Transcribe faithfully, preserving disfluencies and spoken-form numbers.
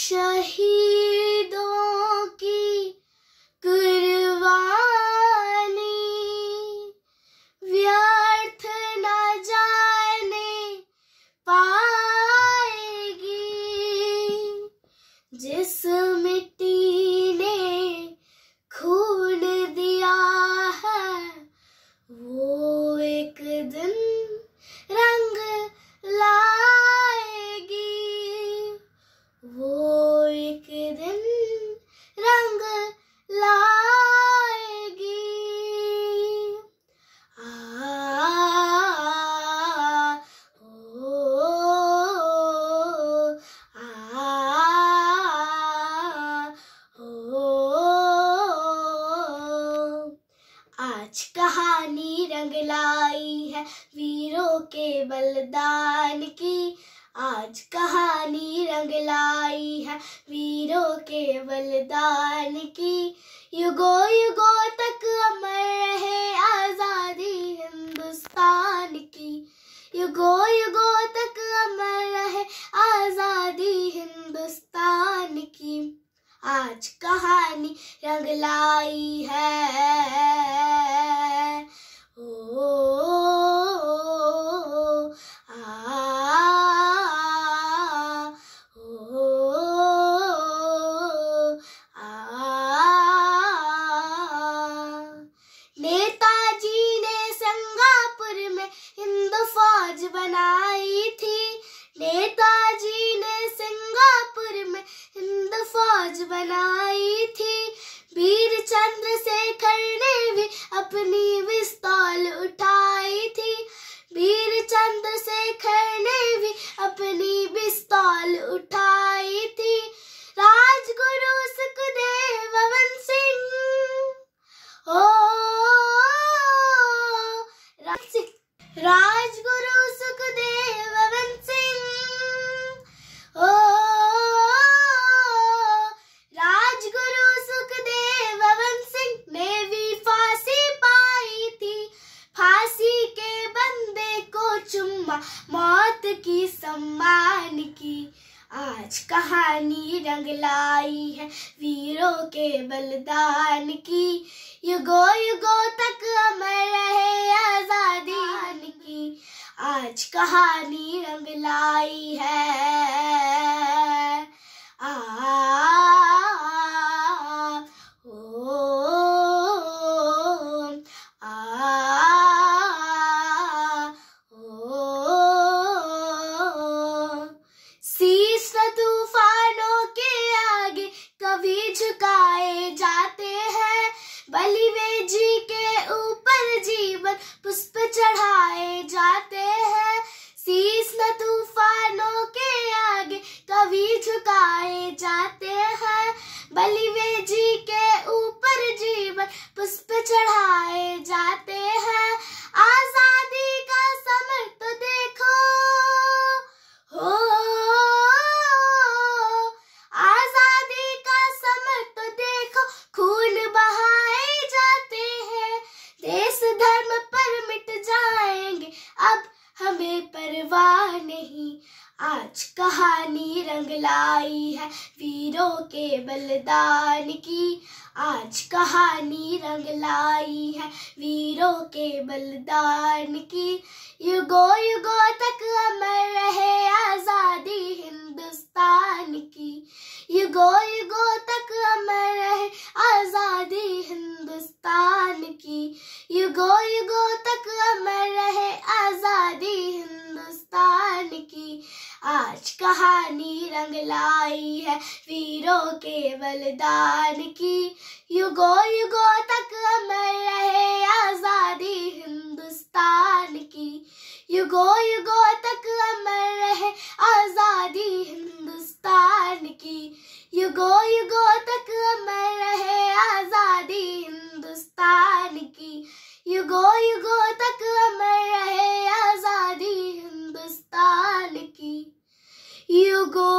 शहीदों की कुर्बानी व्यर्थ न जाने पाएगी। जिस मिट्टी ने खून दिया है वो एक दिन रंग लाएगी, वो एक दिन रंग लाएगी। आ, ओ, आ, ओ, आज कहानी रंग लाई है वीरों के बलिदान की। आज कहानी रंग लाई है वीरों के बलिदान की। युगों युगों तक अमर रहे आजादी हिंदुस्तान की। युगों युगों तक अमर रहे आजादी हिंदुस्तान की। आज कहानी रंग लाई है। ओ, आ, ओ, आ, नेताजी ने सिंगापुर में हिंदू फौज बनाई थी। नेताजी ने सिंगापुर में हिंदू फौज बनाई थी। वीर चंद्रशेखर ने भी अपनी पिस्तौल उठाई थी। वीर चंद्रशेखर ने भी अपनी पिस्तौल उठाई थी। राजगुरु सुखदेव बंद सिंह, ओ राजगुरु सुखदेव बंद सिंह, ओ राजगुरु सुखदेव बंद सिंह ने भी फांसी पाई थी। फांसी के बंदे को चुम्मा मौत की सम्मान की। आज कहानी रंग लाई है वीरों के बलिदान की। युगों युगों तक अमर रहे आजादी की। आज कहानी रंग लाई है। आ, ओ, आ, ओ, शीश तूफानों के आगे कभी झुकाए जाते हैं। बलिवे जी के ऊपर जीवन पुष्प चढ़ाए जाते हैं। शीश न तूफानों के आगे कभी झुकाए जाते हैं। बलिवे जी के ऊपर जीवन पुष्प चढ़ाए जाते हैं। आजादी का समर तो देखो, हो आजादी का समर तो देखो, खून बहाए जाते हैं। देश धर्म पर मिट जाएंगे अब हमें परवाह नहीं। आज कहानी रंग लाई है वीरों के बलिदान की। आज कहानी रंग लाई है वीरों के बलिदान की। युगों युगों तक अमर रहे आजादी हिंदुस्तान की। युगों युगों तक अमर रहे आजादी हिंदुस्तान की। युगों युगों तक अमर रहे आजादी हिंदुस्तान की। आज कहानी रंग लाई है वीरों के बलिदान की। युगों युगों तक अमर रहे आजादी हिंदुस्तान की। युगों युगों तक अमर रहे आजादी हिंदुस्तान की। युगों युगों तक अमर रहे आजादी हिंदुस्तान की। युगों युगों तक अमर रहे आजादी हिंदुस्तान की। युगों